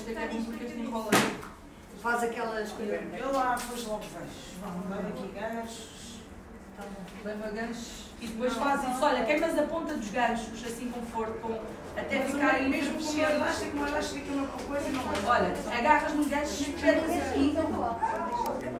isto é bom porque este enrola. Faz aquelas coisas. Eu lá depois logo vejo. Vamos dar aqui ganchos. Tá bom. Leva ganchos e depois faz isso. Olha, queimas a ponta dos ganchos assim com força, até ficarem mesmo com o elástico, aquilo é uma coisa e não vai. Olha, agarras nos ganchos e espetas aqui.